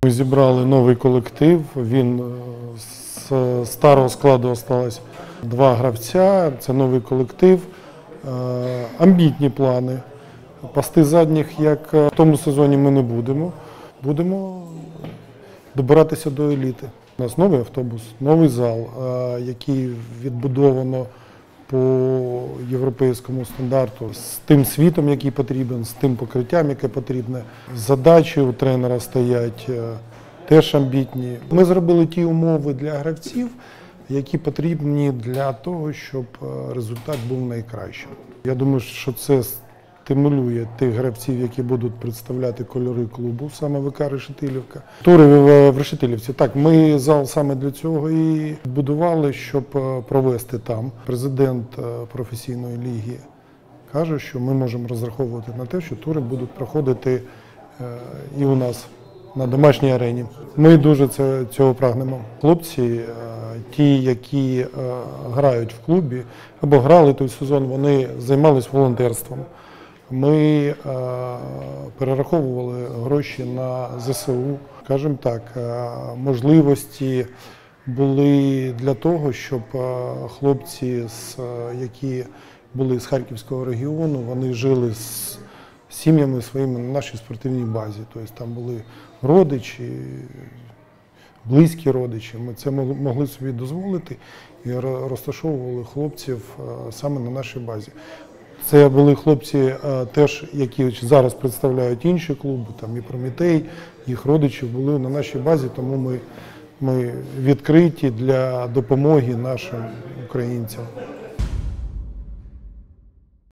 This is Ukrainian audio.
Ми зібрали новий колектив, він з старого складу залишилось 2 гравця, це новий колектив, амбітні плани. Пасти задніх, як в тому сезоні, ми не будемо. Будемо добиратися до еліти. У нас новий автобус, новий зал, який відбудовано по європейському стандарту, з тим світом, який потрібен, з тим покриттям, яке потрібне. Задачі у тренера стоять теж амбітні. Ми зробили ті умови для гравців, які потрібні для того, щоб результат був найкращим. Я думаю, що це стимулює тих гравців, які будуть представляти кольори клубу, саме ВК Решетилівка. Тури в Решетилівці. Так, ми зал саме для цього і будували, щоб провести там. Президент професійної ліги каже, що ми можемо розраховувати на те, що тури будуть проходити і у нас на домашній арені. Ми дуже цього прагнемо. Хлопці, ті, які грають в клубі або грали той сезон, вони займалися волонтерством. Ми перераховували гроші на ЗСУ. Скажімо так, можливості були для того, щоб хлопці, які були з Харківського регіону, вони жили з сім'ями своїми на нашій спортивній базі. Тобто там були родичі, близькі родичі. Ми це могли собі дозволити і розташовували хлопців саме на нашій базі. Це були хлопці теж, які зараз представляють інші клуби, там і Прометей, їх родичі були на нашій базі, тому ми відкриті для допомоги нашим українцям.